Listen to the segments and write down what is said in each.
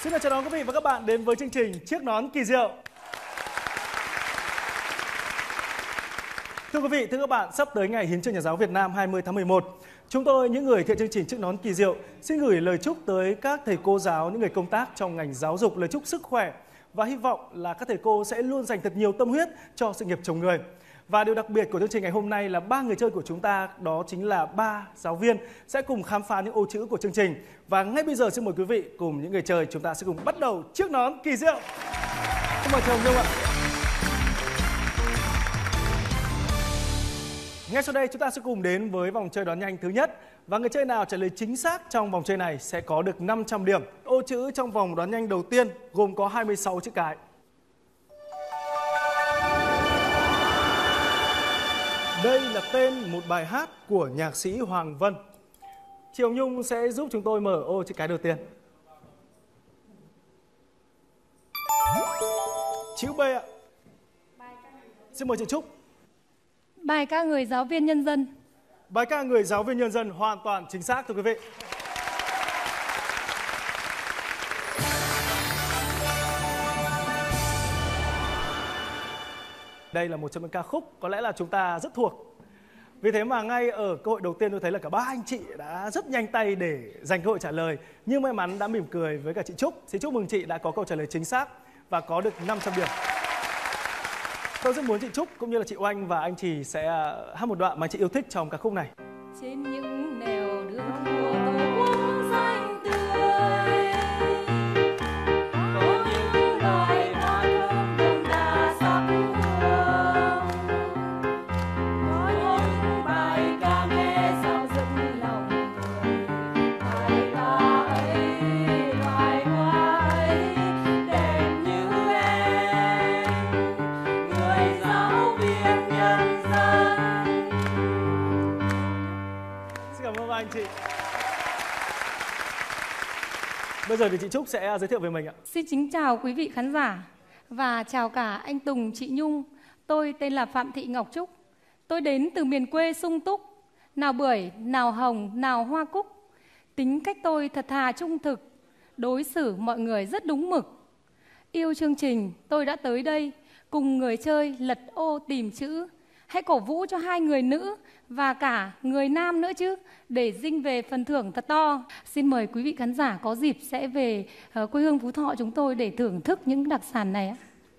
Xin chào đón quý vị và các bạn đến với chương trình Chiếc nón kỳ diệu. Thưa quý vị, thưa các bạn, sắp tới ngày Hiến chương Nhà giáo Việt Nam 20 tháng 11, chúng tôi, những người thiện chương trình Chiếc nón kỳ diệu, xin gửi lời chúc tới các thầy cô giáo, những người công tác trong ngành giáo dục, lời chúc sức khỏe và hy vọng là các thầy cô sẽ luôn dành thật nhiều tâm huyết cho sự nghiệp chồng người. Và điều đặc biệt của chương trình ngày hôm nay là 3 người chơi của chúng ta, đó chính là 3 giáo viên sẽ cùng khám phá những ô chữ của chương trình. Và ngay bây giờ xin mời quý vị cùng những người chơi chúng ta sẽ cùng bắt đầu Chiếc nón kỳ diệu. Xin mời chồng Nhung ạ. Ngay sau đây chúng ta sẽ cùng đến với vòng chơi đoán nhanh thứ nhất. Và người chơi nào trả lời chính xác trong vòng chơi này sẽ có được 500 điểm. Ô chữ trong vòng đoán nhanh đầu tiên gồm có 26 chữ cái. Đây là tên một bài hát của nhạc sĩ Hoàng Vân. Chị Hồng Nhung sẽ giúp chúng tôi mở ô chữ cái đầu tiên. Chữ B ạ. Xin mời chị Trúc. Bài ca người giáo viên nhân dân. Bài ca người giáo viên nhân dân hoàn toàn chính xác thưa quý vị. Đây là một trong những ca khúc có lẽ là chúng ta rất thuộc. Vì thế mà ngay ở cơ hội đầu tiên tôi thấy là cả ba anh chị đã rất nhanh tay để giành cơ hội trả lời. Nhưng may mắn đã mỉm cười với cả chị Trúc. Xin chúc mừng chị đã có câu trả lời chính xác và có được 500 điểm. Tôi rất muốn chị Trúc cũng như là chị Oanh và anh Trì sẽ hát một đoạn mà chị yêu thích trong ca khúc này. Trên những nẻo đường của Tổ quốc xanh tươi, có những loài hoa thơm đậm đà sắc hương, có những bài ca nghe sao dựng lòng người. Bài ca ấy, loài hoa ấy đẹp như em, người giáo viên nhân dân. Xin cảm ơn anh chị. Bây giờ thì chị Trúc sẽ giới thiệu về mình ạ. Xin kính chào quý vị khán giả và chào cả anh Tùng, chị Nhung. Tôi tên là Phạm Thị Ngọc Trúc. Tôi đến từ miền quê sung túc, nào bưởi, nào hồng, nào hoa cúc. Tính cách tôi thật thà trung thực, đối xử mọi người rất đúng mực. Yêu chương trình, tôi đã tới đây cùng người chơi lật ô tìm chữ. Hãy cổ vũ cho hai người nữ và cả người nam nữa chứ, để dinh về phần thưởng thật to. Xin mời quý vị khán giả có dịp sẽ về quê hương Phú Thọ chúng tôi để thưởng thức những đặc sản này.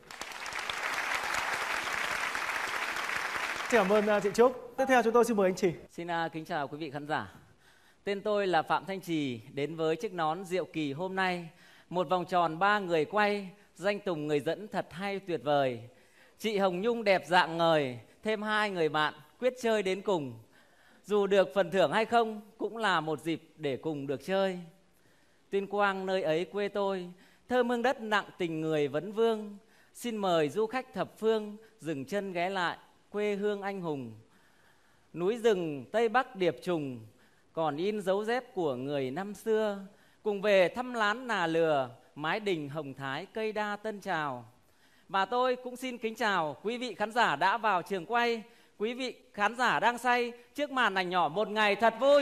Xin cảm ơn chị Trúc. Tiếp theo chúng tôi xin mời anh Trì. Xin kính chào quý vị khán giả. Tên tôi là Phạm Thanh Trì, đến với chiếc nón diệu kỳ hôm nay. Một vòng tròn 3 người quay, danh Tùng người dẫn thật hay tuyệt vời. Chị Hồng Nhung đẹp dạng ngời, thêm 2 người bạn quyết chơi đến cùng. Dù được phần thưởng hay không, cũng là một dịp để cùng được chơi. Tuyên Quang nơi ấy quê tôi, thơm hương đất nặng tình người vấn vương. Xin mời du khách thập phương dừng chân ghé lại quê hương anh hùng. Núi rừng Tây Bắc điệp trùng, còn in dấu dép của người năm xưa. Cùng về thăm lán Nà Lừa, mái đình Hồng Thái cây đa Tân Trào. Và tôi cũng xin kính chào quý vị khán giả đã vào trường quay, quý vị khán giả đang say trước màn ảnh nhỏ một ngày thật vui.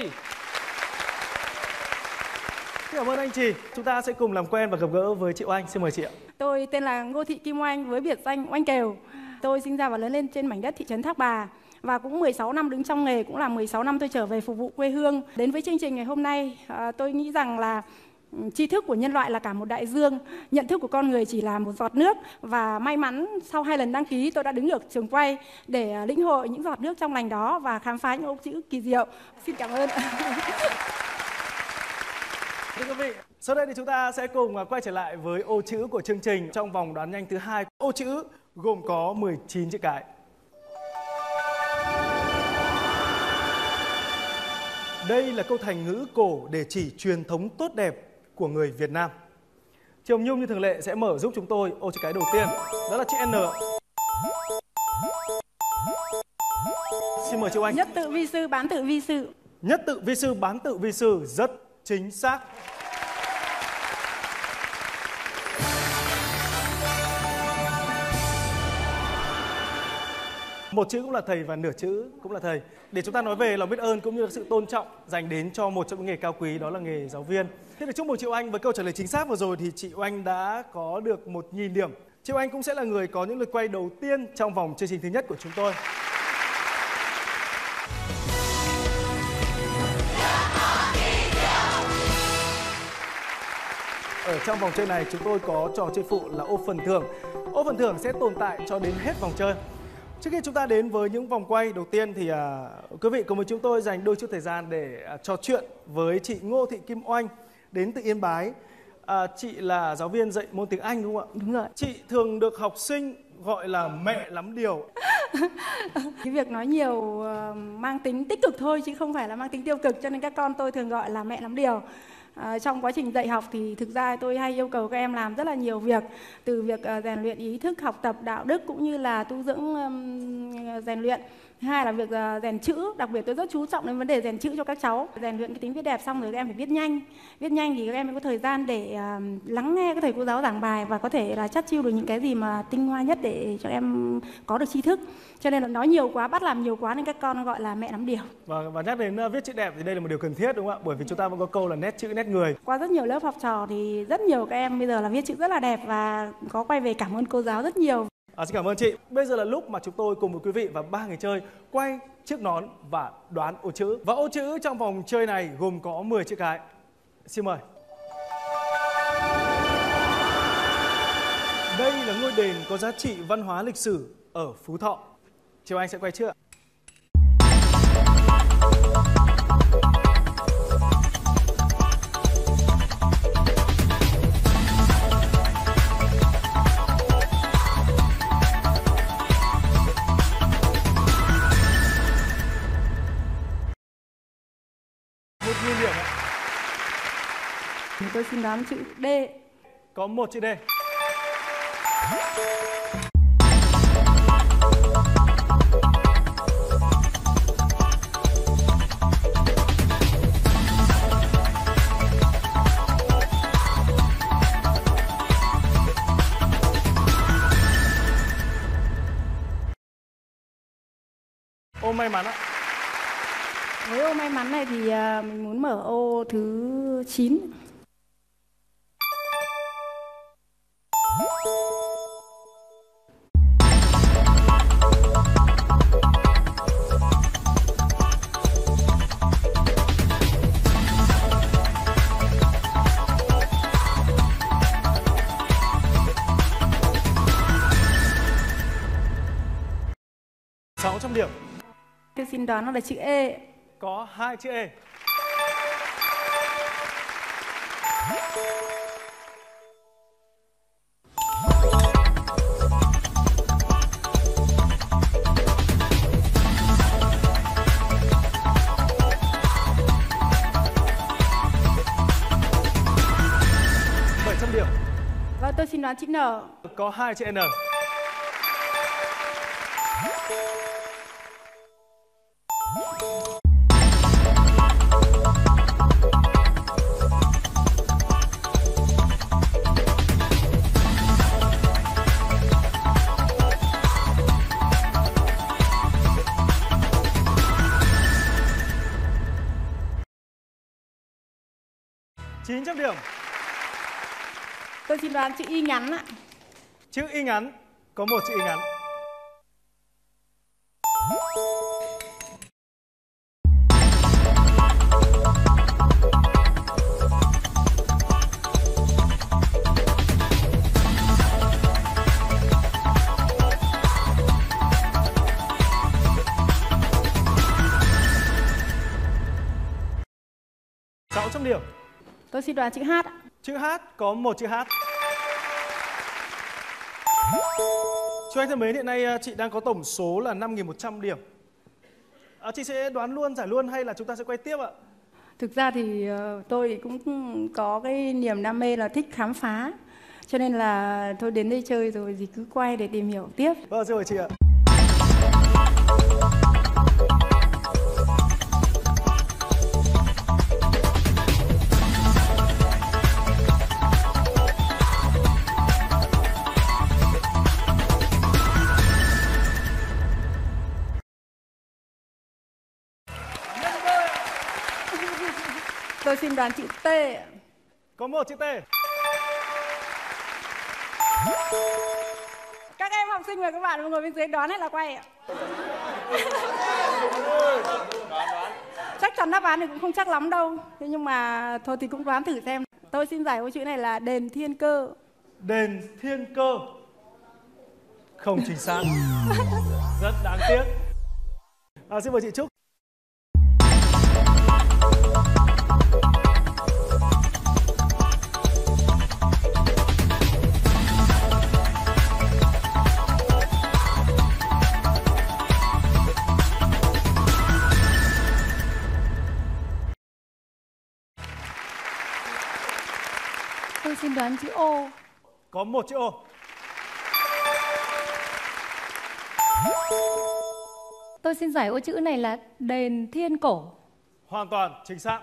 Xin cảm ơn anh Trì. Chúng ta sẽ cùng làm quen và gặp gỡ với chị Oanh. Xin mời chị ạ. Tôi tên là Ngô Thị Kim Oanh với biệt danh Oanh Kèo. Tôi sinh ra và lớn lên trên mảnh đất thị trấn Thác Bà. Và cũng 16 năm đứng trong nghề, cũng là 16 năm tôi trở về phục vụ quê hương. Đến với chương trình ngày hôm nay, tôi nghĩ rằng là tri thức của nhân loại là cả một đại dương, nhận thức của con người chỉ là một giọt nước. Và may mắn sau 2 lần đăng ký tôi đã đứng được trường quay để lĩnh hội những giọt nước trong lành đó và khám phá những ô chữ kỳ diệu. Xin cảm ơn. Thưa quý vị, sau đây thì chúng ta sẽ cùng quay trở lại với ô chữ của chương trình trong vòng đoán nhanh thứ 2. Ô chữ gồm có 19 chữ cái. Đây là câu thành ngữ cổ để chỉ truyền thống tốt đẹp của người Việt Nam. Chị Hồng Nhung như thường lệ sẽ mở giúp chúng tôi ô chữ cái đầu tiên, đó là chữ N. Xin mời chị Oanh. Nhất tự vi sư, bán tự vi sư. Nhất tự vi sư, bán tự vi sư, rất chính xác. Một chữ cũng là thầy và nửa chữ cũng là thầy. Để chúng ta nói về lòng biết ơn cũng như là sự tôn trọng dành đến cho một trong những nghề cao quý, đó là nghề giáo viên. Thế thì chúc mừng chị Oanh với câu trả lời chính xác vừa rồi thì chị Oanh đã có được 1.000 điểm. Chị Oanh cũng sẽ là người có những lượt quay đầu tiên trong vòng chương trình thứ nhất của chúng tôi. Ở trong vòng chơi này chúng tôi có trò chơi phụ là ô phần thưởng. Ô phần thưởng sẽ tồn tại cho đến hết vòng chơi. Trước khi chúng ta đến với những vòng quay đầu tiên thì quý vị cùng với chúng tôi dành đôi chút thời gian để trò chuyện với chị Ngô Thị Kim Oanh đến từ Yên Bái. Chị là giáo viên dạy môn tiếng Anh đúng không ạ? Đúng rồi. Chị thường được học sinh gọi là mẹ lắm điều. Cái việc nói nhiều mang tính tích cực thôi chứ không phải là mang tính tiêu cực, cho nên các con tôi thường gọi là mẹ lắm điều. Trong quá trình dạy học thì thực ra tôi hay yêu cầu các em làm rất là nhiều việc, từ việc rèn luyện ý thức, học tập, đạo đức cũng như là tu dưỡng rèn luyện. Thứ hai là việc rèn chữ, đặc biệt tôi rất chú trọng đến vấn đề rèn chữ cho các cháu. Rèn luyện cái tính viết đẹp xong rồi các em phải viết nhanh. Viết nhanh thì các em mới có thời gian để lắng nghe các thầy cô giáo giảng bài và có thể là chắt chiu được những cái gì mà tinh hoa nhất để cho em có được tri thức. Cho nên là nói nhiều quá, bắt làm nhiều quá nên các con gọi là mẹ lắm điều. Và nhắc đến viết chữ đẹp thì đây là một điều cần thiết đúng không ạ? Bởi vì chúng ta vẫn có câu là nét chữ nét người. Qua rất nhiều lớp học trò thì rất nhiều các em bây giờ là viết chữ rất là đẹp và có quay về cảm ơn cô giáo rất nhiều. Xin cảm ơn chị. Bây giờ là lúc mà chúng tôi cùng với quý vị và 3 người chơi quay chiếc nón và đoán ô chữ. Và ô chữ trong vòng chơi này gồm có 10 chữ cái. Xin mời. Đây là ngôi đền có giá trị văn hóa lịch sử ở Phú Thọ. Chị Anh sẽ quay trước ạ. Tôi xin đoán chữ D. Có một chữ D. Ô may mắn ạ. Với ô may mắn này thì mình muốn mở ô thứ 9. Điểm. Tôi xin đoán nó là chữ E. Có 2 chữ E. Điểm. Vâng, tôi xin đoán chữ N. Có 2 chữ N. Điểm. Tôi xin đoán chữ Y ngắn ạ. Chữ Y ngắn. Có một chữ Y ngắn. Điểm. Tôi xin đoán chữ H. Chữ H. Có một chữ H. Chú anh thân mến, hiện nay chị đang có tổng số là 5.100 điểm. Chị sẽ đoán luôn, giải luôn hay là chúng ta sẽ quay tiếp ạ? Thực ra thì tôi cũng có cái niềm đam mê là thích khám phá. Cho nên là tôi đến đây chơi rồi thì cứ quay để tìm hiểu tiếp. Vâng, xin mời chị ạ. Tôi xin đoán chữ T. Có một chữ T. Các em học sinh và các bạn ngồi bên dưới đoán hay là quay ạ? Chắc chắn đáp án thì cũng không chắc lắm đâu. Thế nhưng mà thôi thì cũng đoán thử xem. Tôi xin giải ô chữ này là đền Thiên Cơ. Đền Thiên Cơ. Không chính xác. Rất đáng tiếc. Xin mời chị Trúc. Tôi xin đoán chữ O. Có một chữ O. Tôi xin giải ô chữ này là đền Thiên Cổ. Hoàn toàn chính xác.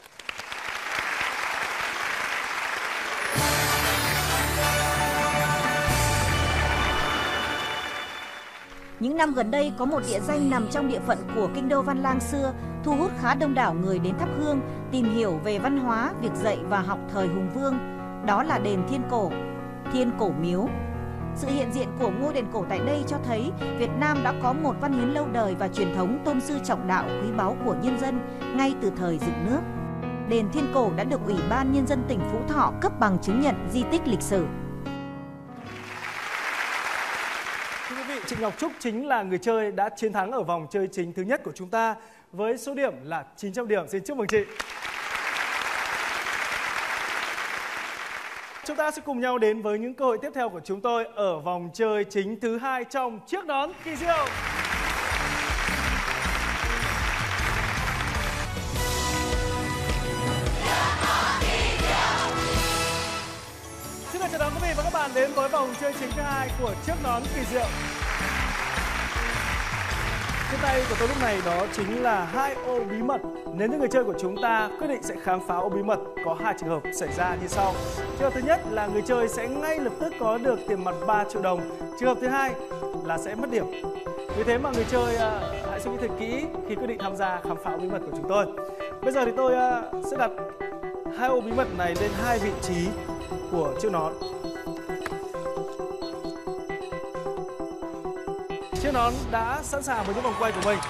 Những năm gần đây có một địa danh nằm trong địa phận của kinh đô Văn Lang xưa, thu hút khá đông đảo người đến thắp hương, tìm hiểu về văn hóa, việc dạy và học thời Hùng Vương. Đó là đền Thiên Cổ, Thiên Cổ Miếu. Sự hiện diện của ngôi đền cổ tại đây cho thấy Việt Nam đã có một văn hiến lâu đời và truyền thống tôn sư trọng đạo quý báu của nhân dân ngay từ thời dựng nước. Đền Thiên Cổ đã được Ủy ban Nhân dân tỉnh Phú Thọ cấp bằng chứng nhận di tích lịch sử. Thưa quý vị, chị Ngọc Trúc chính là người chơi đã chiến thắng ở vòng chơi chính thứ nhất của chúng ta với số điểm là 900 điểm. Xin chúc mừng chị. Chúng ta sẽ cùng nhau đến với những cơ hội tiếp theo của chúng tôi ở vòng chơi chính thứ hai trong Chiếc Nón Kỳ Diệu. Xin được chào đón quý vị và các bạn đến với vòng chơi chính thứ hai của Chiếc Nón Kỳ Diệu. Trên tay của tôi lúc này đó chính là 2 ô bí mật. Nếu như người chơi của chúng ta quyết định sẽ khám phá ô bí mật, có 2 trường hợp xảy ra như sau. Trường hợp thứ nhất là người chơi sẽ ngay lập tức có được tiền mặt 3 triệu đồng. Trường hợp thứ hai là sẽ mất điểm. Vì thế mà người chơi hãy suy nghĩ thật kỹ khi quyết định tham gia khám phá ô bí mật của chúng tôi. Bây giờ thì tôi sẽ đặt 2 ô bí mật này lên 2 vị trí của chiếc nón. Chiếc nón đã sẵn sàng với những vòng quay của mình.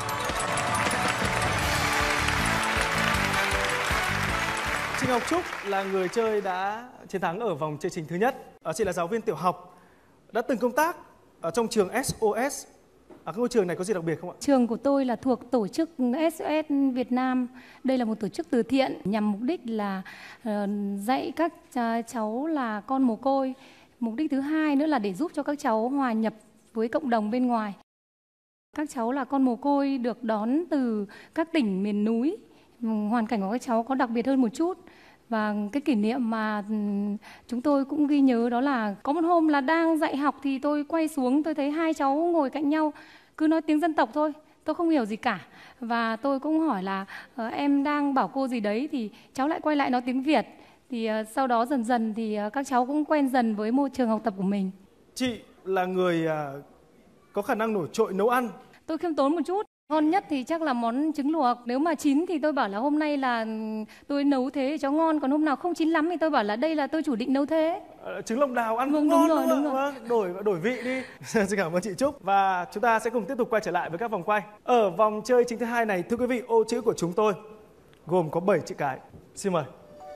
Chị Ngọc Trúc là người chơi đã chiến thắng ở vòng chơi chính thứ nhất. Chị là giáo viên tiểu học, đã từng công tác ở trong trường SOS. Các ngôi trường này có gì đặc biệt không ạ? Trường của tôi là thuộc tổ chức SOS Việt Nam. Đây là một tổ chức từ thiện nhằm mục đích là dạy các cháu là con mồ côi. Mục đích thứ hai nữa là để giúp cho các cháu hòa nhập với cộng đồng bên ngoài. Các cháu là con mồ côi được đón từ các tỉnh miền núi. Hoàn cảnh của các cháu có đặc biệt hơn một chút. Và cái kỷ niệm mà chúng tôi cũng ghi nhớ đó là có một hôm là đang dạy học thì tôi quay xuống, tôi thấy 2 cháu ngồi cạnh nhau cứ nói tiếng dân tộc thôi, tôi không hiểu gì cả. Và tôi cũng hỏi là em đang bảo cô gì đấy, thì cháu lại quay lại nói tiếng Việt. Thì sau đó dần dần thì các cháu cũng quen dần với môi trường học tập của mình. Chị là người có khả năng nổi trội nấu ăn. Tôi khiêm tốn một chút. Ngon nhất thì chắc là món trứng luộc. Nếu mà chín thì tôi bảo là hôm nay là tôi nấu thế để cho ngon. Còn hôm nào không chín lắm thì tôi bảo là đây là tôi chủ định nấu thế. Trứng lòng đào ăn cũng đúng ngon, rồi. Vâng, đổi vị đi. Xin cảm ơn chị Trúc. Và chúng ta sẽ cùng tiếp tục quay trở lại với các vòng quay. Ở vòng chơi chính thứ hai này, thưa quý vị, ô chữ của chúng tôi gồm có 7 chữ cái. Xin mời.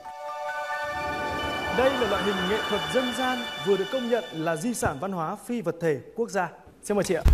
Đây là loại hình nghệ thuật dân gian vừa được công nhận là di sản văn hóa phi vật thể quốc gia. Xin mời chị ạ.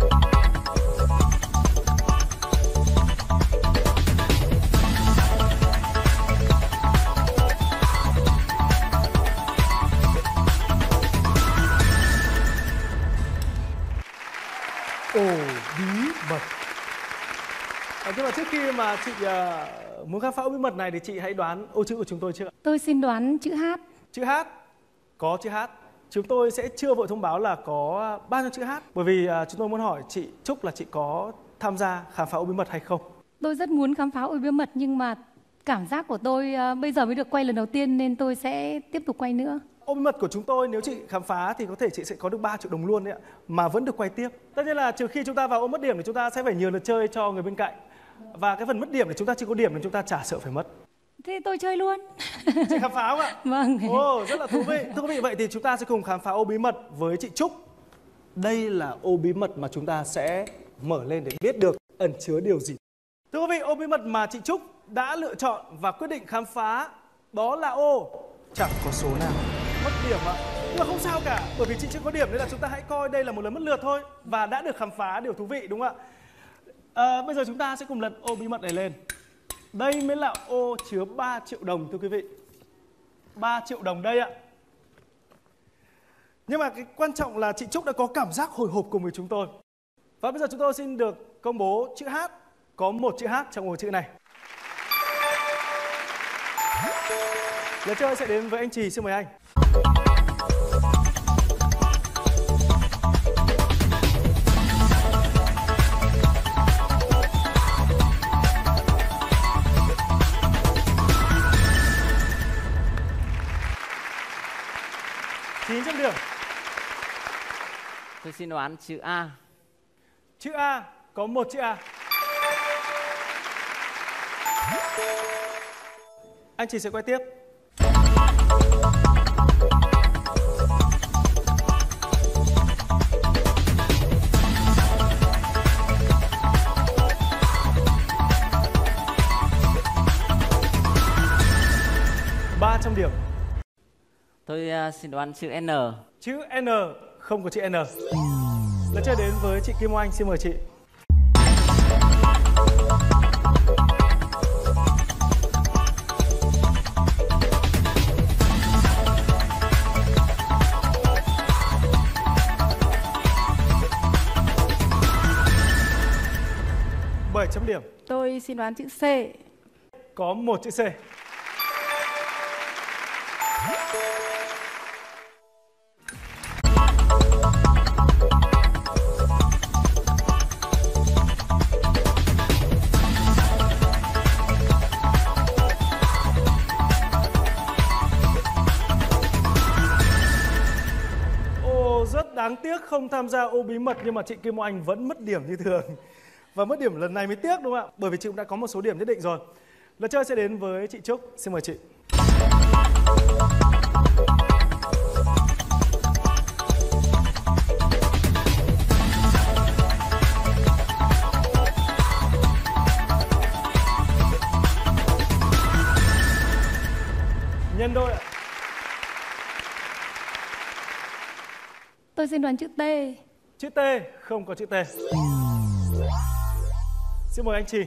Ồ bí mật. Nhưng mà trước khi mà chị muốn khám phá ô bí mật này thì chị hãy đoán ô chữ của chúng tôi chưa? Tôi xin đoán chữ H. Chữ H. Có chữ H. Chúng tôi sẽ chưa vội thông báo là có bao nhiêu chữ H, bởi vì chúng tôi muốn hỏi chị Trúc là chị có tham gia khám phá ô bí mật hay không? Tôi rất muốn khám phá ô bí mật nhưng mà cảm giác của tôi bây giờ mới được quay lần đầu tiên nên tôi sẽ tiếp tục quay nữa. Ô bí mật của chúng tôi nếu chị khám phá thì có thể chị sẽ có được 3 triệu đồng luôn đấy ạ, mà vẫn được quay tiếp. Tất nhiên là trừ khi chúng ta vào ô mất điểm thì chúng ta sẽ phải nhường lượt chơi cho người bên cạnh. Và cái phần mất điểm thì chúng ta chưa có điểm nên chúng ta chả sợ phải mất. Thế tôi chơi luôn. Chị khám phá không ạ? Vâng. Ồ, rất là thú vị. Thưa quý vị, vậy thì chúng ta sẽ cùng khám phá ô bí mật với chị Trúc. Đây là ô bí mật mà chúng ta sẽ mở lên để biết được ẩn chứa điều gì. Thưa quý vị, ô bí mật mà chị Trúc đã lựa chọn và quyết định khám phá đó là ô chẳng có số nào. Mất điểm ạ. Nhưng mà không sao cả, bởi vì chị chưa có điểm nên là chúng ta hãy coi đây là một lần mất lượt thôi. Và đã được khám phá điều thú vị đúng không ạ? Bây giờ chúng ta sẽ cùng lật ô bí mật này lên. Đây mới là ô chứa 3 triệu đồng thưa quý vị. 3 triệu đồng đây ạ. Nhưng mà cái quan trọng là chị Trúc đã có cảm giác hồi hộp cùng với chúng tôi. Và bây giờ chúng tôi xin được công bố chữ H. Có một chữ H trong ô chữ này. Lượt chơi sẽ đến với anh Trì, xin mời anh. Điểm. Tôi xin đoán chữ A. Chữ A, có một chữ A. Anh Trì sẽ quay tiếp. Điểm. Tôi xin đoán chữ N. Chữ N, không có chữ N. Lượt chơi đến với chị Kim Oanh, xin mời chị. Điểm. Tôi xin đoán chữ C. Có một chữ C. Rất đáng tiếc không tham gia ô bí mật nhưng mà chị Kim Oanh vẫn mất điểm như thường. Và mất điểm lần này mới tiếc đúng không ạ? Bởi vì chị cũng đã có một số điểm nhất định rồi. Lượt chơi sẽ đến với chị Trúc, xin mời chị. Nhân đôi ạ. Tôi xin đoán chữ T. Chữ T, không có chữ T. Xin mời anh Trì.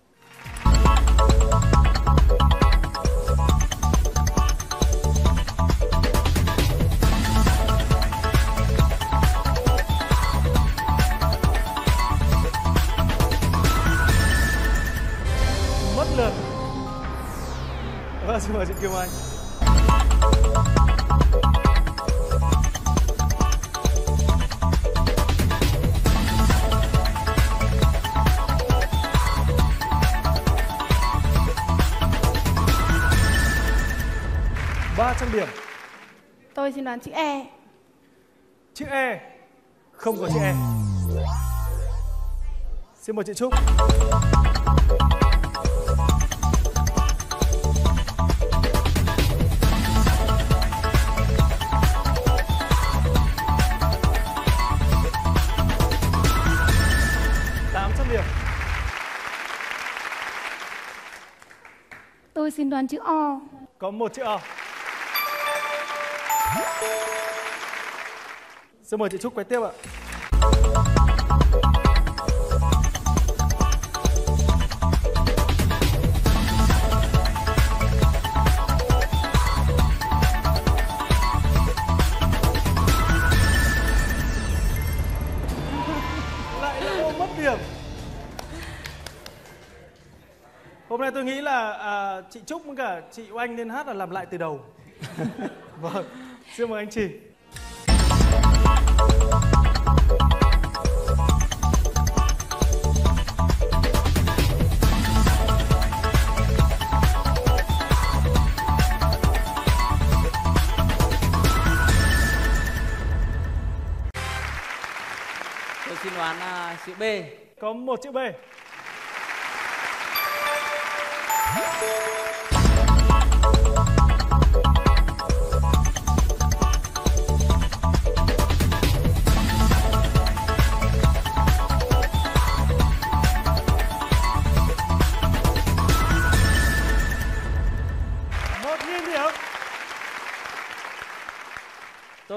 Mất lượt. Vâng, xin mời chị Kim Oanh. Điểm. Tôi xin đoán chữ E. Chữ E, không có chữ E. Xin mời chị Trúc. Điểm. Tôi xin đoán chữ O. Có một chữ O. Xin mời chị Trúc quay tiếp ạ. Lại là ô mất điểm. Hôm nay tôi nghĩ là chị Trúc với cả chị Oanh nên hát là làm lại từ đầu. Vâng, xin mời anh Trì. Tôi xin đoán chữ B. Có một chữ B.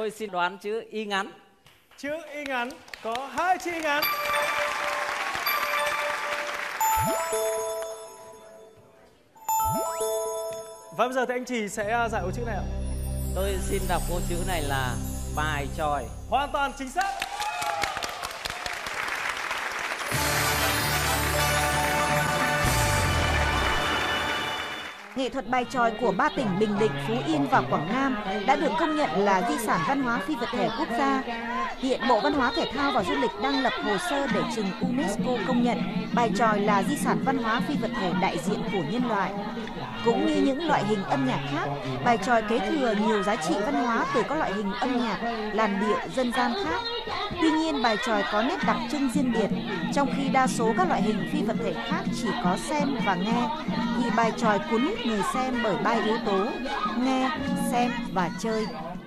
Tôi xin đoán chữ Y ngắn. Chữ Y ngắn, có 2 chữ Y ngắn. Và bây giờ thì anh Trì sẽ giải ô chữ này ạ. Tôi xin đọc ô chữ này là bài chòi. Hoàn toàn chính xác. Nghệ thuật bài chòi của 3 tỉnh Bình Định, Phú Yên và Quảng Nam đã được công nhận là di sản văn hóa phi vật thể quốc gia. Hiện Bộ Văn hóa Thể thao và Du lịch đang lập hồ sơ để trình UNESCO công nhận bài chòi là di sản văn hóa phi vật thể đại diện của nhân loại. Cũng như những loại hình âm nhạc khác, bài chòi kế thừa nhiều giá trị văn hóa từ các loại hình âm nhạc, làn điệu dân gian khác. Tuy nhiên, bài chòi có nét đặc trưng riêng biệt, trong khi đa số các loại hình phi vật thể khác chỉ có xem và nghe, thì bài chòi cuốn hút người xem bởi 3 yếu tố: nghe, xem và chơi.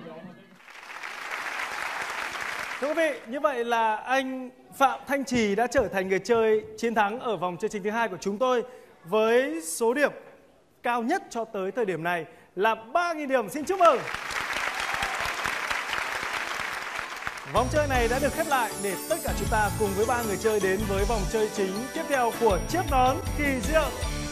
Thưa quý vị, như vậy là anh Phạm Thanh Trì đã trở thành người chơi chiến thắng ở vòng chương trình thứ 2 của chúng tôi với số điểm cao nhất cho tới thời điểm này là 3.000 điểm. Xin chúc mừng. Vòng chơi này đã được khép lại để tất cả chúng ta cùng với 3 người chơi đến với vòng chơi chính tiếp theo của chiếc nón kỳ diệu.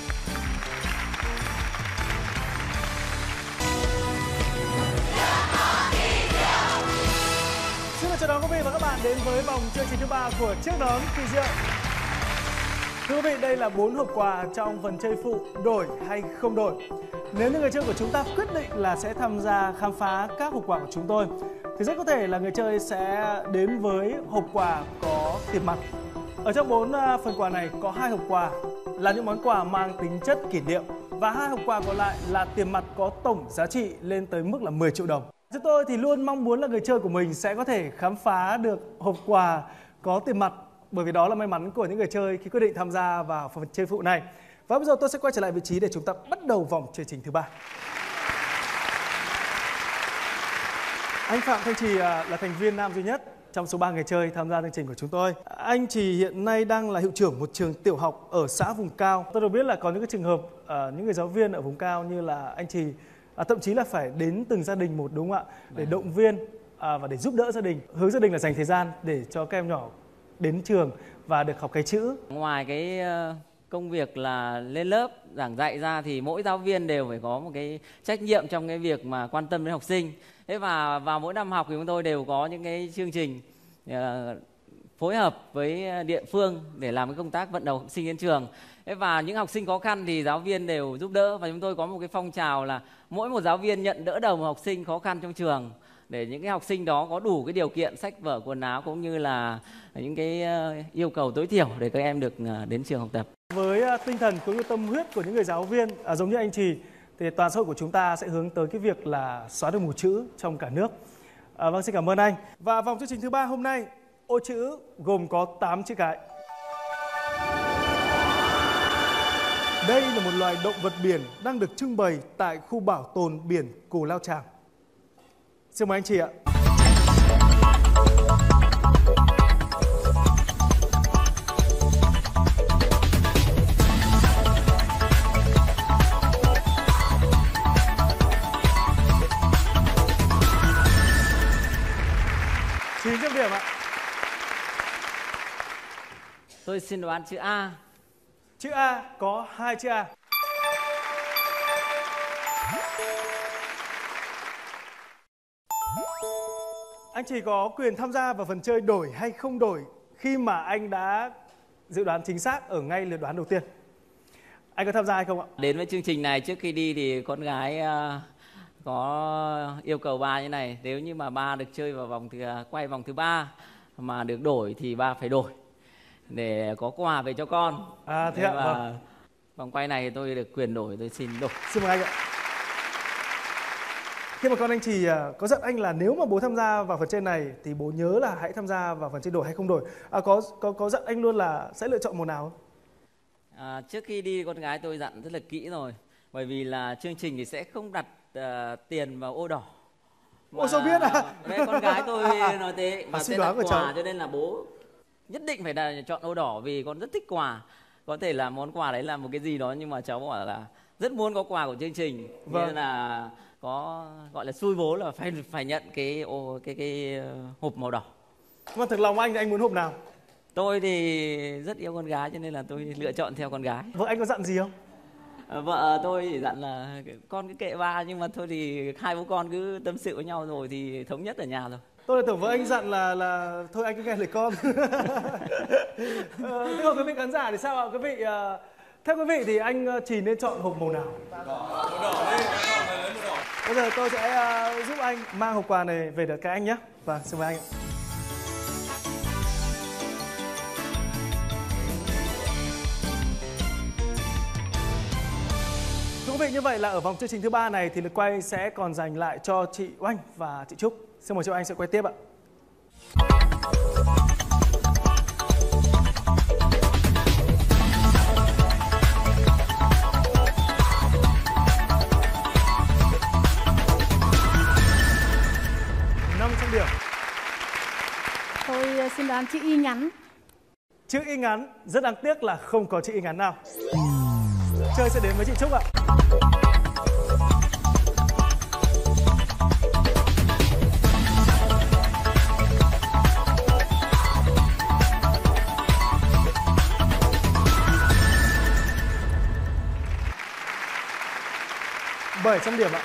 Xin chào đón quý vị và các bạn đến với vòng chơi chính thứ 3 của chiếc nón kỳ diệu. Thưa quý vị, đây là 4 hộp quà trong phần chơi phụ đổi hay không đổi. Nếu như người chơi của chúng ta quyết định là sẽ tham gia khám phá các hộp quà của chúng tôi, thì rất có thể là người chơi sẽ đến với hộp quà có tiền mặt. Ở trong 4 phần quà này có 2 hộp quà là những món quà mang tính chất kỷ niệm và 2 hộp quà còn lại là tiền mặt có tổng giá trị lên tới mức là 10 triệu đồng. Chúng tôi thì luôn mong muốn là người chơi của mình sẽ có thể khám phá được hộp quà có tiền mặt, bởi vì đó là may mắn của những người chơi khi quyết định tham gia vào phần chơi phụ này. Và bây giờ tôi sẽ quay trở lại vị trí để chúng ta bắt đầu vòng chơi chính thứ 3. Anh Phạm Thanh Trì là thành viên nam duy nhất trong số 3 người chơi tham gia chương trình của chúng tôi. Anh Trì hiện nay đang là hiệu trưởng một trường tiểu học ở xã vùng cao. Tôi được biết là có những cái trường hợp những người giáo viên ở vùng cao như là anh Trì thậm chí là phải đến từng gia đình một, đúng không ạ? Để động viên và để giúp đỡ gia đình. Hướng gia đình là dành thời gian để cho các em nhỏ đến trường và được học cái chữ. Ngoài cái công việc là lên lớp giảng dạy ra thì mỗi giáo viên đều phải có một cái trách nhiệm trong cái việc mà quan tâm đến học sinh. Thế và vào mỗi năm học thì chúng tôi đều có những cái chương trình phối hợp với địa phương để làm cái công tác vận động học sinh đến trường. Thế và những học sinh khó khăn thì giáo viên đều giúp đỡ, và chúng tôi có một cái phong trào là mỗi một giáo viên nhận đỡ đầu một học sinh khó khăn trong trường, để những cái học sinh đó có đủ cái điều kiện sách vở, quần áo cũng như là những cái yêu cầu tối thiểu để các em được đến trường học tập. Với tinh thần cũng như tâm huyết của những người giáo viên giống như anh Trì thì toàn xã hội của chúng ta sẽ hướng tới cái việc là xóa được mù chữ trong cả nước. Vâng, xin cảm ơn anh. Và vòng chương trình thứ 3 hôm nay, ô chữ gồm có 8 chữ cái. Đây là một loài động vật biển đang được trưng bày tại khu bảo tồn biển Cù Lao Chàm. Xin mời anh Trì ạ. Chín điểm ạ. Tôi xin đoán chữ A. Chữ A có 2 chữ A. Anh chỉ có quyền tham gia vào phần chơi đổi hay không đổi khi mà anh đã dự đoán chính xác ở ngay lượt đoán đầu tiên. Anh có tham gia hay không ạ? Đến với chương trình này, trước khi đi thì con gái có yêu cầu ba như này: nếu như mà ba được chơi vào quay vòng thứ 3 mà được đổi thì ba phải đổi để có quà về cho con. Thế ạ. Vâng. Vòng quay này tôi được quyền đổi, tôi xin đổi. Xin mời anh ạ. Khi mà con anh Trì có giận anh là nếu mà bố tham gia vào phần trên này thì bố nhớ là hãy tham gia vào phần chơi đổi hay không đổi. Có giận anh luôn là sẽ lựa chọn một nào không? Trước khi đi con gái tôi dặn rất là kỹ rồi, bởi vì là chương trình thì sẽ không đặt tiền vào ô đỏ. Ôi sao biết à? Đấy, con gái tôi nói thế mà sẽ đặt quà, cho nên là bố nhất định phải là chọn ô đỏ vì con rất thích quà. Có thể là món quà đấy là một cái gì đó nhưng mà cháu bảo là rất muốn có quà của chương trình. Vâng. Nên là có gọi là xui bố là phải nhận cái hộp màu đỏ. Mà thực lòng anh thì anh muốn hộp nào? Tôi thì rất yêu con gái cho nên là tôi lựa chọn theo con gái. Vợ anh có dặn gì không? Vợ tôi chỉ dặn là con cứ kệ ba, nhưng mà thôi thì hai bố con cứ tâm sự với nhau rồi thì thống nhất ở nhà rồi. Tôi là tưởng vợ anh dặn là thôi anh cứ nghe lời con. Thưa quý vị khán giả thì sao ạ? Quý vị, theo quý vị thì anh chỉ nên chọn hộp màu nào? Đỏ đi, bây giờ tôi sẽ giúp anh mang hộp quà này về được các anh nhé. Vâng, xin mời anh ạ. Thưa quý vị, như vậy là ở vòng chương trình thứ 3 này thì lượt quay sẽ còn dành lại cho chị Oanh và chị Trúc. Xin mời chị Oanh sẽ quay tiếp ạ. Điểm. Tôi xin đoán chữ Y ngắn. Chữ Y ngắn, rất đáng tiếc là không có chữ Y ngắn nào. Chơi sẽ đến với chị Trúc ạ. $700 điểm ạ.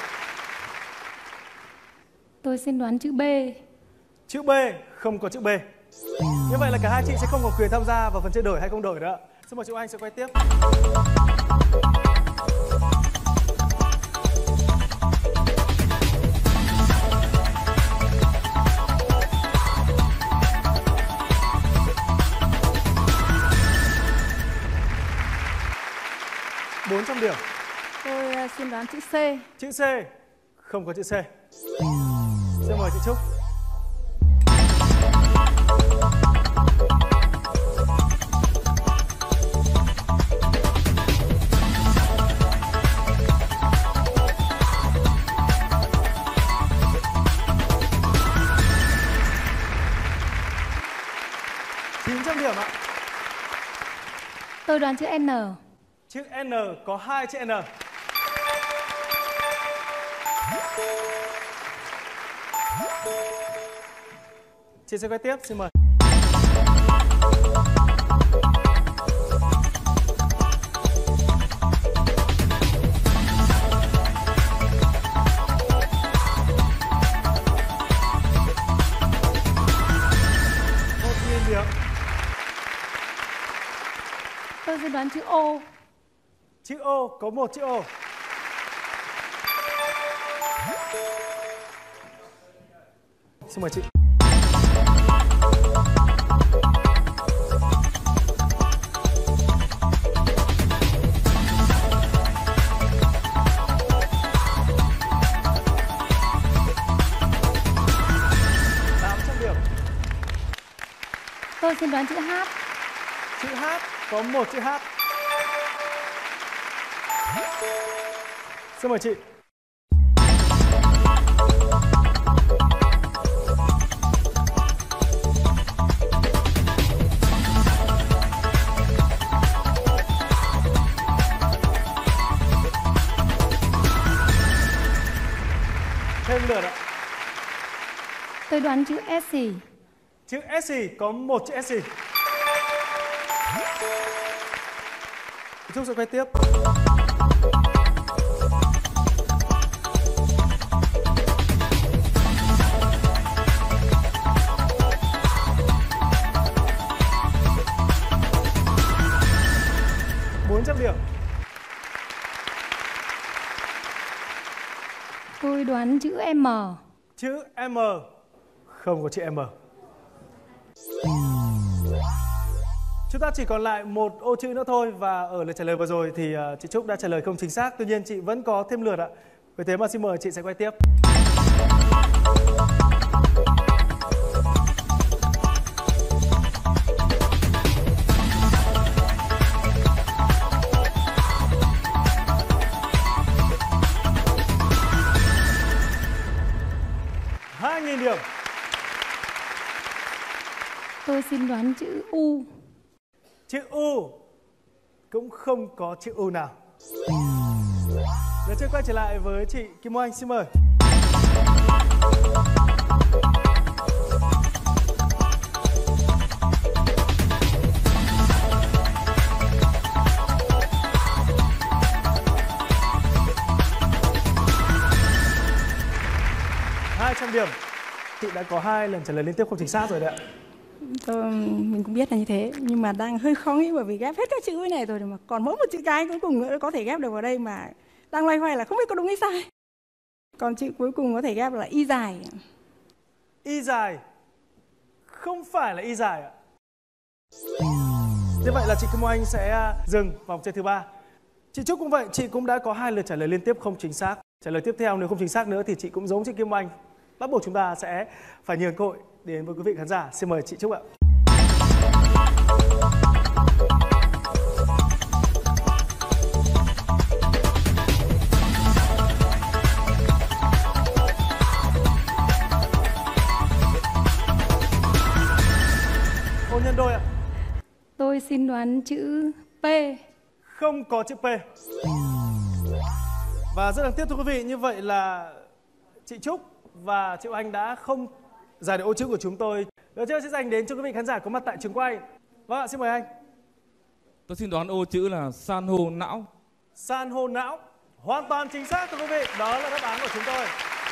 Tôi xin đoán chữ B. Chữ B, không có chữ B. Như vậy là cả hai chị sẽ không có quyền tham gia vào phần chơi đổi hay không đổi nữa. Xin mời chị Oanh sẽ quay tiếp. $400 điểm. Tôi xin đoán chữ C. Chữ C, không có chữ C. Xin mời chị Trúc. $900 điểm ạ. Tôi đoán chữ N. Chữ N, có 2 chữ N. Chị sẽ quay tiếp, xin mời. Điểm. Tôi sẽ đoán chữ O. Chữ O, có 1 chữ O. Xin mời chị. Tôi xin đoán chữ H. Chữ H, có 1 chữ H. Xin mời chị. Thêm lượt ạ. Tôi đoán chữ S. Chữ S, có 1 chữ S. Trúc sẽ quay tiếp. $400 điểm. Tôi đoán chữ M. Chữ M, không có chữ M. Chúng ta chỉ còn lại một ô chữ nữa thôi, và ở lời trả lời vừa rồi thì chị Trúc đã trả lời không chính xác. Tuy nhiên chị vẫn có thêm lượt ạ. Vì thế mà xin mời chị sẽ quay tiếp. $2.000 điểm. Tôi xin đoán chữ U. Chữ U, cũng không có chữ U nào. Để chơi quay trở lại với chị Kim Oanh, xin mời. Điểm. Chị đã có 2 lần trả lời liên tiếp không chính xác rồi đấy ạ. Mình cũng biết là như thế, nhưng mà đang hơi khó nghĩ bởi vì ghép hết các chữ này rồi mà còn mỗi một chữ cái cuối cùng nữa có thể ghép được vào đây mà đang loay hoay là không biết có đúng hay sai. Còn chữ cuối cùng có thể ghép là y dài. Y dài không phải là y dài ạ. Như vậy là chị Kim Oanh sẽ dừng vòng chơi thứ 3. Chị Trúc cũng vậy, chị cũng đã có 2 lượt trả lời liên tiếp không chính xác. Trả lời tiếp theo nếu không chính xác nữa thì chị cũng giống chị Kim Oanh, bắt buộc chúng ta sẽ phải nhường cơ hội đến với quý vị khán giả. Xin mời chị Trúc ạ. Hôn nhân đôi ạ. Tôi xin đoán chữ P. Không có chữ P. Và rất đáng tiếc thưa quý vị, như vậy là chị Trúc và chị Oanh đã không giải được ô chữ của chúng tôi. Đội chơi sẽ dành đến cho quý vị khán giả có mặt tại trường quay. Vâng ạ, xin mời anh. Tôi xin đoán ô chữ là san hô não. San hô não. Hoàn toàn chính xác thưa quý vị. Đó là đáp án của chúng tôi.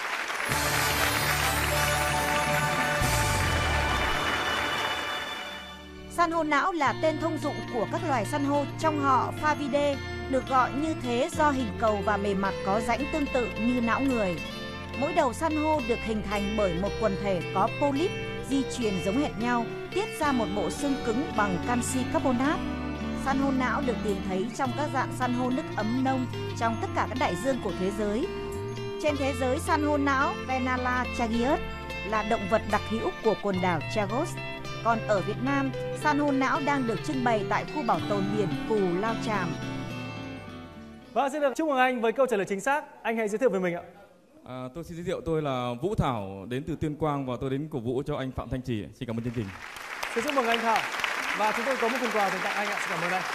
San hô não là tên thông dụng của các loài san hô trong họ Favidae, được gọi như thế do hình cầu và bề mặt có rãnh tương tự như não người. Mỗi đầu san hô được hình thành bởi một quần thể có polyp di truyền giống hệt nhau, tiết ra một bộ xương cứng bằng canxi carbonate. San hô não được tìm thấy trong các dạng san hô nước ấm nông trong tất cả các đại dương của thế giới. Trên thế giới, san hô não Venala chagius là động vật đặc hữu của quần đảo Chagos. Còn ở Việt Nam, san hô não đang được trưng bày tại khu bảo tồn biển Cù Lao Chàm. Vâng, xin được chúc mừng anh với câu trả lời chính xác. Anh hãy giới thiệu về mình ạ. Tôi xin giới thiệu, tôi là Vũ Thảo, đến từ Tuyên Quang và tôi đến cổ vũ cho anh Phạm Thanh Trì. Xin cảm ơn chương trình. Xin chúc mừng anh Thảo. Và chúng tôi có một phần quà dành tặng anh ạ. Xin cảm ơn anh.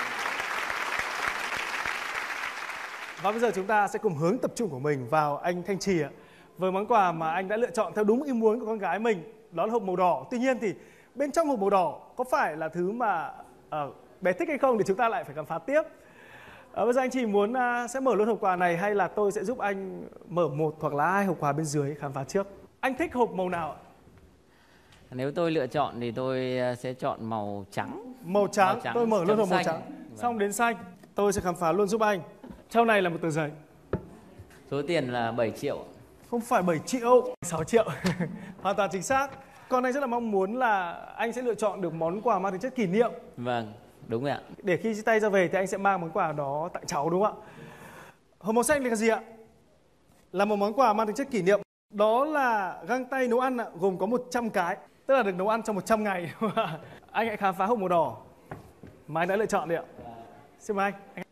Và bây giờ chúng ta sẽ cùng hướng tập trung của mình vào anh Thanh Trì ạ. Với món quà mà anh đã lựa chọn theo đúng ý muốn của con gái mình, đó là hộp màu đỏ. Tuy nhiên thì bên trong hộp màu đỏ có phải là thứ mà bé thích hay không thì chúng ta lại phải khám phá tiếp. Bây giờ anh Trì muốn sẽ mở luôn hộp quà này hay là tôi sẽ giúp anh mở 1 hoặc là 2 hộp quà bên dưới khám phá trước? Anh thích hộp màu nào ạ? Nếu tôi lựa chọn thì tôi sẽ chọn màu trắng. Màu trắng, tôi mở luôn hộp màu trắng. Xong đến xanh, tôi sẽ khám phá luôn giúp anh. Trong này là một tờ giấy. Số tiền là 7 triệu. Không phải 7 triệu, 6 triệu. Hoàn toàn chính xác. Còn anh rất là mong muốn là anh sẽ lựa chọn được món quà mang tính chất kỷ niệm. Vâng, đúng rồi ạ. Để khi chia tay ra về thì anh sẽ mang món quà đó tặng cháu đúng không ạ? Hộp màu xanh là gì ạ? Là một món quà mang tính chất kỷ niệm. Đó là găng tay nấu ăn ạ, gồm có 100 cái. Tức là được nấu ăn trong 100 ngày. Anh hãy khám phá hộp màu đỏ mà anh đã lựa chọn đi ạ. Xin mời anh.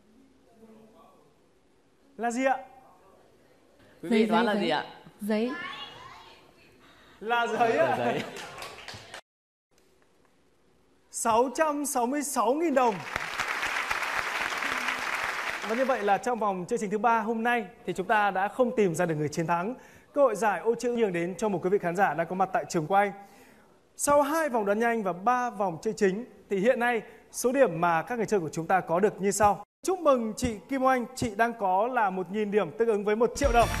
Là gì ạ? Quý vị đoán là gì ạ? Giấy. Là giấy ạ? Giấy. 666.000 đồng. Và như vậy là trong vòng chương trình thứ 3 hôm nay thì chúng ta đã không tìm ra được người chiến thắng. Cơ hội giải ô chữ nhường đến cho một quý vị khán giả đang có mặt tại trường quay. Sau 2 vòng đoán nhanh và 3 vòng chơi chính thì hiện nay số điểm mà các người chơi của chúng ta có được như sau. Chúc mừng chị Kim Oanh, chị đang có là 1.000 điểm tương ứng với 1 triệu đồng.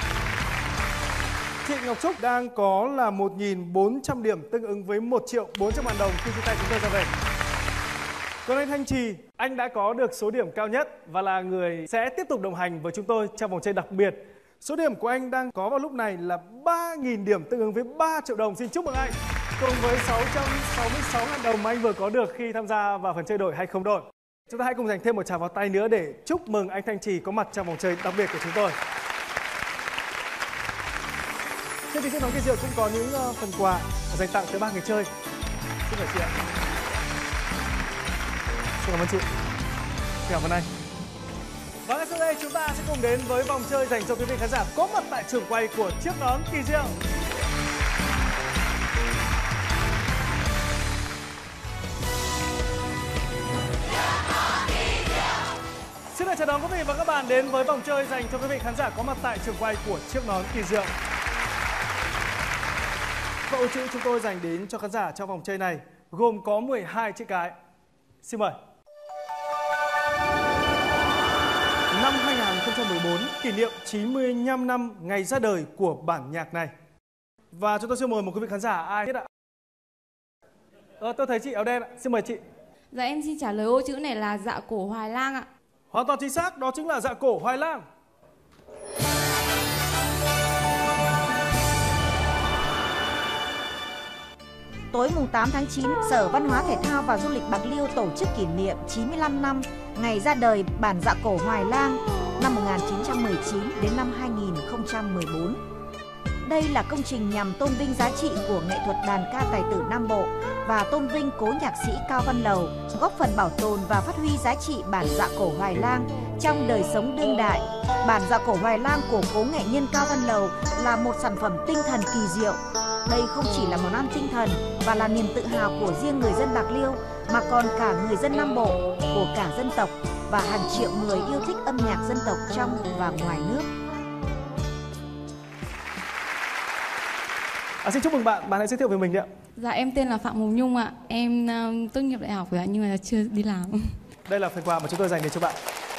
Chị Ngọc Trúc đang có là 1.400 điểm tương ứng với 1.400.000 đồng khi chia tay chúng tôi ra về. Còn anh Thanh Trì, anh đã có được số điểm cao nhất và là người sẽ tiếp tục đồng hành với chúng tôi trong vòng chơi đặc biệt. Số điểm của anh đang có vào lúc này là 3.000 điểm tương ứng với 3 triệu đồng. Xin chúc mừng anh. Cùng với 666.000 đồng mà anh vừa có được khi tham gia vào phần chơi đổi hay không đổi. Chúng ta hãy cùng dành thêm một tràng pháo tay nữa để chúc mừng anh Thanh Trì có mặt trong vòng chơi đặc biệt của chúng tôi. Chương trình Chiếc Nón Kỳ Diệu cũng có những phần quà dành tặng tới 3 người chơi. Xin mời chị ạ. Xin cảm ơn chị. Xin cảm ơn anh. Và ngay sau đây chúng ta sẽ cùng đến với vòng chơi dành cho quý vị khán giả có mặt tại trường quay của Chiếc Nón Kỳ Diệu. Xin được chào đón quý vị và các bạn đến với vòng chơi dành cho quý vị khán giả có mặt tại trường quay của Chiếc Nón Kỳ Diệu. Và ô chữ chúng tôi dành đến cho khán giả trong vòng chơi này gồm có 12 chữ cái. Xin mời. Năm 2014 kỷ niệm 95 năm ngày ra đời của bản nhạc này. Và chúng tôi xin mời một quý vị khán giả ai biết ạ? Tôi thấy chị áo đen ạ. Xin mời chị. Dạ em xin trả lời ô chữ này là Dạ Cổ Hoài Lang ạ. Hoàn toàn chính xác, đó chính là Dạ Cổ Hoài Lang. Tối mùng 8 tháng 9, Sở Văn hóa Thể thao và Du lịch Bạc Liêu tổ chức kỷ niệm 95 năm ngày ra đời bản Dạ Cổ Hoài Lang năm 1919 đến năm 2014. Đây là công trình nhằm tôn vinh giá trị của nghệ thuật đàn ca tài tử Nam Bộ và tôn vinh cố nhạc sĩ Cao Văn Lầu, góp phần bảo tồn và phát huy giá trị bản Dạ Cổ Hoài Lang trong đời sống đương đại. Bản Dạ Cổ Hoài Lang của cố nghệ nhân Cao Văn Lầu là một sản phẩm tinh thần kỳ diệu. Đây không chỉ là món ăn tinh thần và là niềm tự hào của riêng người dân Bạc Liêu mà còn cả người dân Nam Bộ, của cả dân tộc và hàng triệu người yêu thích âm nhạc dân tộc trong và ngoài nước. Xin chúc mừng bạn hãy giới thiệu về mình đi ạ. Dạ em tên là Phạm Hồng Nhung ạ. Em tốt nghiệp đại học rồi ạ, nhưng mà chưa đi làm. Đây là phần quà mà chúng tôi dành đến cho bạn.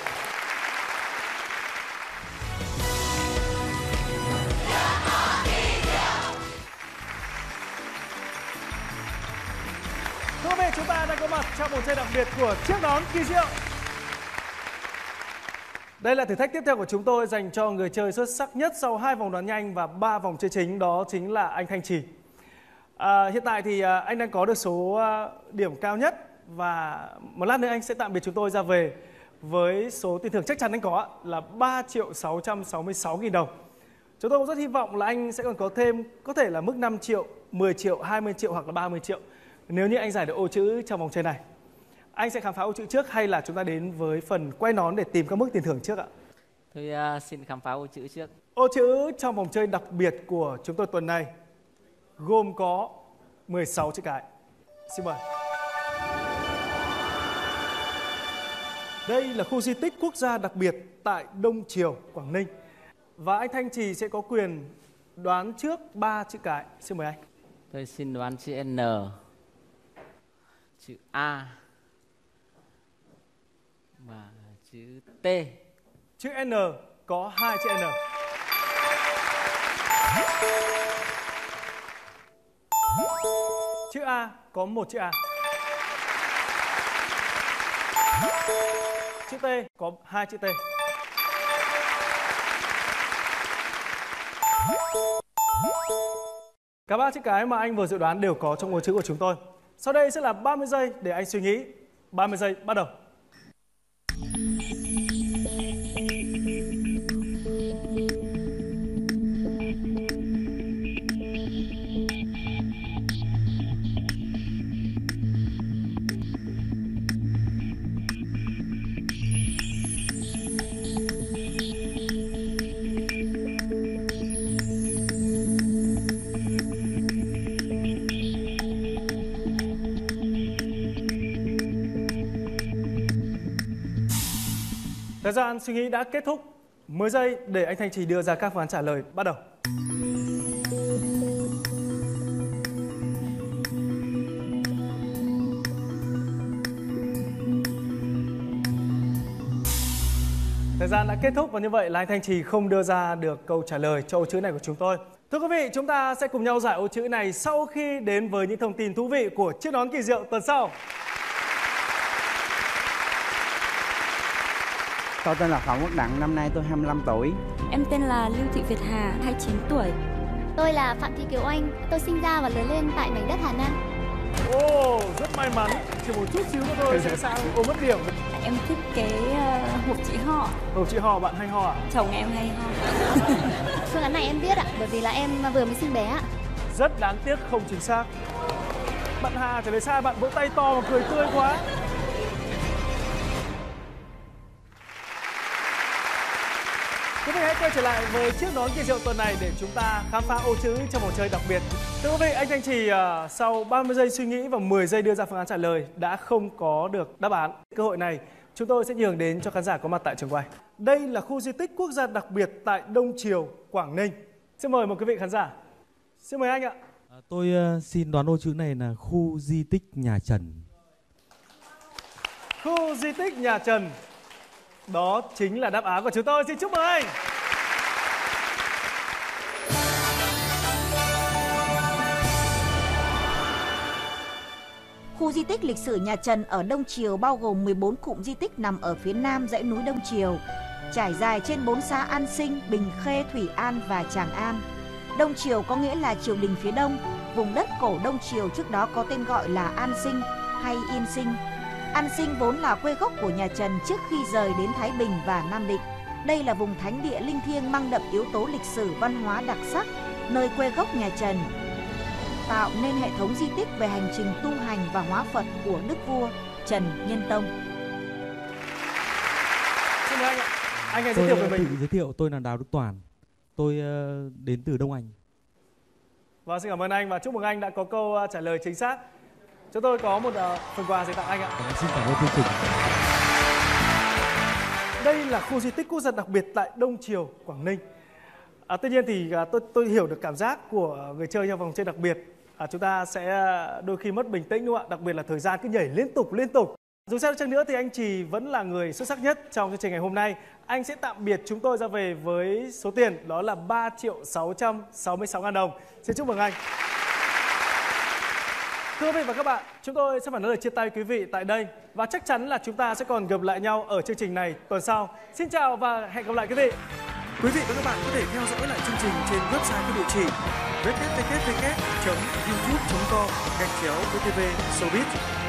Thưa quý vị, chúng ta đang có mặt trong một chơi đặc biệt của Chiếc Nón Kỳ Diệu. Đây là thử thách tiếp theo của chúng tôi dành cho người chơi xuất sắc nhất sau 2 vòng đoán nhanh và 3 vòng chơi chính, đó chính là anh Thanh Trì. Hiện tại thì anh đang có được số điểm cao nhất và một lát nữa anh sẽ tạm biệt chúng tôi ra về với số tiền thưởng chắc chắn anh có là 3.666.000 đồng. Chúng tôi cũng rất hy vọng là anh sẽ còn có thêm có thể là mức 5 triệu, 10 triệu, 20 triệu hoặc là 30 triệu nếu như anh giải được ô chữ trong vòng chơi này. Anh sẽ khám phá ô chữ trước hay là chúng ta đến với phần quay nón để tìm các mức tiền thưởng trước ạ? Tôi xin khám phá ô chữ trước. Ô chữ trong vòng chơi đặc biệt của chúng tôi tuần này gồm có 16 chữ cái. Xin mời. Đây là khu di tích quốc gia đặc biệt tại Đông Triều, Quảng Ninh. Và anh Thanh Trì sẽ có quyền đoán trước 3 chữ cái. Xin mời anh. Tôi xin đoán chữ N, chữ A và chữ T. Chữ N có 2 chữ N. Chữ A có 1 chữ A. Chữ T có 2 chữ T. Cả 3 chữ cái mà anh vừa dự đoán đều có trong ô chữ của chúng tôi. Sau đây sẽ là 30 giây để anh suy nghĩ. 30 giây bắt đầu. Thời gian suy nghĩ đã kết thúc. 10 giây để anh Thanh Trì đưa ra các phương án trả lời. Bắt đầu. Thời gian đã kết thúc và như vậy là anh Thanh Trì không đưa ra được câu trả lời cho ô chữ này của chúng tôi. Thưa quý vị, chúng ta sẽ cùng nhau giải ô chữ này sau khi đến với những thông tin thú vị của Chiếc Nón Kỳ Diệu tuần sau. Tôi tên là Phạm Quốc Đặng, năm nay tôi 25 tuổi. Em tên là Lưu Thị Việt Hà, 29 tuổi. Tôi là Phạm Thị Kiều Anh, tôi sinh ra và lớn lên tại mảnh đất Hà Nam. Ồ, rất may mắn, chỉ một chút xíu nữa thôi sẽ sang ô mất điểm. Em thích cái hộp chữ họ. Hộp chữ họ, bạn hay ho à? Chồng em hay ho. Phương án này em biết ạ, bởi vì là em vừa mới sinh bé ạ. Rất đáng tiếc không chính xác. Bạn Hà trả lời sai, bạn vỗ tay to và cười tươi quá. Quý vị hãy quay trở lại với Chiếc Nón Kỳ Diệu tuần này để chúng ta khám phá ô chữ trong một chơi đặc biệt. Thưa quý vị, anh Thanh Trì sau 30 giây suy nghĩ và 10 giây đưa ra phương án trả lời đã không có được đáp án. Cơ hội này chúng tôi sẽ nhường đến cho khán giả có mặt tại trường quay. Đây là khu di tích quốc gia đặc biệt tại Đông Triều, Quảng Ninh. Xin mời một quý vị khán giả. Xin mời anh ạ. Tôi xin đoán ô chữ này là khu di tích nhà Trần. Khu di tích nhà Trần. Đó chính là đáp án của chúng tôi. Xin chúc mừng anh. Khu di tích lịch sử nhà Trần ở Đông Triều bao gồm 14 cụm di tích nằm ở phía nam dãy núi Đông Triều, trải dài trên 4 xã An Sinh, Bình Khê, Thủy An và Tràng An. Đông Triều có nghĩa là triều đình phía đông. Vùng đất cổ Đông Triều trước đó có tên gọi là An Sinh hay Yên Sinh. An Sinh vốn là quê gốc của nhà Trần trước khi rời đến Thái Bình và Nam Định. Đây là vùng thánh địa linh thiêng mang đậm yếu tố lịch sử văn hóa đặc sắc, nơi quê gốc nhà Trần, tạo nên hệ thống di tích về hành trình tu hành và hóa Phật của Đức vua Trần Nhân Tông. Xin mời anh ạ. Anh hãy giới thiệu về mình. Tự giới thiệu, tôi là Đào Đức Toàn. Tôi đến từ Đông Anh. Vâng, xin cảm ơn anh và chúc mừng anh đã có câu trả lời chính xác. Chúng tôi có một phần quà dành tặng anh ạ. Xin cảm ơn chương trình. Đây là khu di tích quốc gia đặc biệt tại Đông Triều, Quảng Ninh. Tuy nhiên thì tôi hiểu được cảm giác của người chơi trong vòng chơi đặc biệt. Chúng ta sẽ đôi khi mất bình tĩnh đúng không ạ? Đặc biệt là thời gian cứ nhảy liên tục. Dù sao chăng nữa thì anh Trì vẫn là người xuất sắc nhất trong chương trình ngày hôm nay. Anh sẽ tạm biệt chúng tôi ra về với số tiền đó là 3.666.000 đồng. Xin chúc mừng anh. Thưa quý vị và các bạn, chúng tôi sẽ phải nói lời chia tay quý vị tại đây. Và chắc chắn là chúng ta sẽ còn gặp lại nhau ở chương trình này tuần sau. Xin chào và hẹn gặp lại quý vị. Quý vị và các bạn có thể theo dõi lại chương trình trên website có địa chỉ www.youtube.com/VTV Showbiz.